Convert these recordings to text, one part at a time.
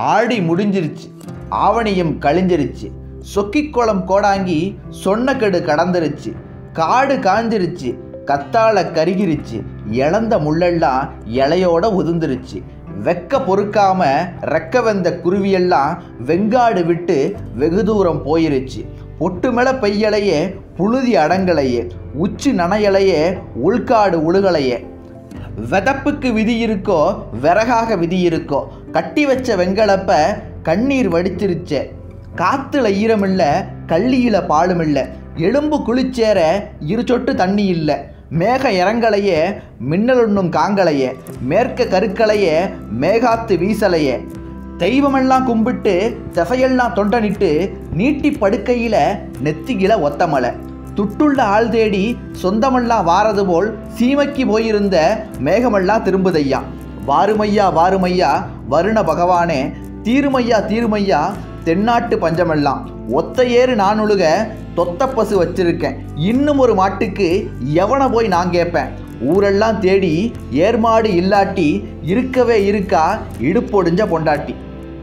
ஆடி முடிஞ்சிருச்சு, ஆவணியும் கழிஞ்சிருச்சு, சொக்கிக்குளம் கோடாங்கி சொன்னக்கெடு கடந்துருச்சு, காடு காஞ்சிருச்சு, கத்தாழ கருகிருச்சு, இழந்த முள்ளெல்லாம் இலையோட உதிர்ந்துருச்சு, வெக்க பொறுக்காம ரெக்க வெந்த குருவியெல்லாம் வெங்காடு விட்டு வெகு தூரம் போயிருச்சு, பொட்டு மேல பெய்யலையே புழுதி அடங்கலையே, உச்சி நனையலையே உள்காடு உழுகலையே, வெதப்புக்கு விதி இருக்கோ விறகாக விதி இருக்கோ, கட்டி வச்ச வெங்கலப்ப கண்ணீர் வடிச்சிருச்சே, காத்துல ஈரமில்ல கள்ளியில பாலுமில்ல, எலும்பு குளிச்சேர இரு சொட்டு தண்ணி இல்லை, மேக இறங்கலையே மின்னல் ஒன்றும் காங்கலையே, மேற்க கருக்கலையே மேகாத்து வீசலையே, தெய்வமெல்லாம் கும்பிட்டு திசையெல்லாம் தொண்டனிட்டு நீட்டி படுக்கையில நெத்திகில ஒத்தமலை, துட்டுள்ள ஆள் தேடி சொந்தமெல்லாம் வாரது போல் சீமைக்கு போயிருந்த மேகமெல்லாம் திரும்புதையா, வாருமையா வாருமையா வருண பகவானே, தீருமையா தீருமையா தென்னாட்டு பஞ்சமெல்லாம், ஒத்த ஏறு நானுழுக தொத்த பசு வச்சிருக்கேன், இன்னும் ஒரு மாட்டுக்கு எவனை போய் நான் கேட்பேன், ஊரெல்லாம் தேடி ஏர்மாடு இல்லாட்டி இருக்கவே இருக்கா இடுப்பொடிஞ்ச பொண்டாட்டி,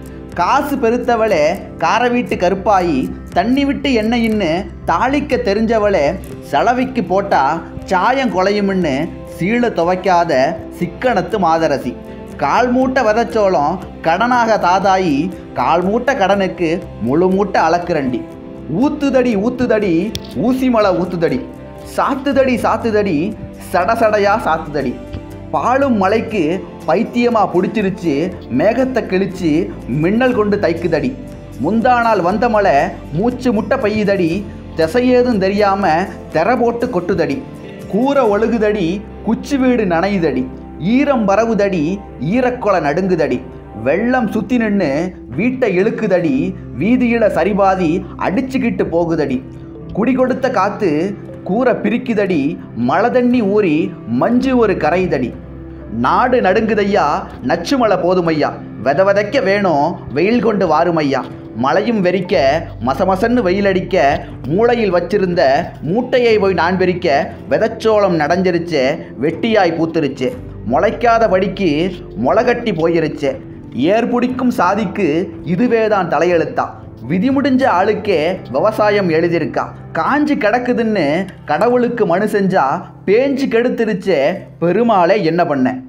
காசு பெருத்தவளே கார வீட்டு கருப்பாயி, தண்ணி விட்டு எண்ணெயின்னு தாளிக்க தெரிஞ்சவளே, செலவிக்கு போட்டா சாயம் குலையும்னு சீழ துவைக்காத சிக்கனத்து மாதரசி, கால் மூட்டை விதைச்சோளம் கடனாக தாதாயி, கால் மூட்டை கடனுக்கு முழு மூட்டை அளக்குரண்டி, ஊத்துதடி ஊத்துதடி ஊசிமலை ஊத்துதடி, சாத்துதடி சாத்துதடி சடசடையா சாத்துதடி, பாலும் மலைக்கு பைத்தியமா பிடிச்சிருச்சு, மேகத்தை கிழிச்சு மின்னல் கொண்டு தைக்குதடி, முந்தானால் வந்த மலை மூச்சு முட்டை பெய்யுதடி, திசையேதும் தெரியாம தெர போட்டு கொட்டுதடி, கூரை ஒழுகுதடி குச்சி வீடு நனையுதடி, ஈரம் பரவுதடி ஈரக்கொலை நடுங்குதடி, வெள்ளம் சுத்தி நின்று வீட்டை இழுக்குதடி, வீதியில சரிபாதி அடிச்சுக்கிட்டு போகுதடி, குடி கொடுத்த காத்து கூரை பிரிக்குதடி, மழை தண்ணி ஊறி மஞ்சு ஒரு கரையுதடி, நாடு நடுங்குதையா நச்சு மழை போதுமையா, வெத வெதைக்க வேணும் வெயில் கொண்டு வாருமையா, மழையும் வெறிக்க மசமசன்னு வெயிலடிக்க, மூளையில் வச்சிருந்த மூட்டையை போய் நான் வெறிக்க, வெதச்சோளம் நடைஞ்சிருச்சு வெட்டியாய் பூத்துருச்சு, முளைக்காத படிக்கு முளைகட்டி போயிருச்சு, ஏர் பிடிக்கும் சாதிக்கு இதுவேதான் தலையெழுத்தா, விதி முடிஞ்ச ஆளுக்கே விவசாயம் எழுதியிருக்கா, காஞ்சி கிடக்குதுன்னு கடவுளுக்கு மனு செஞ்சா பேஞ்சு கெடுத்துருச்சே பெருமாளே என்ன பண்ண.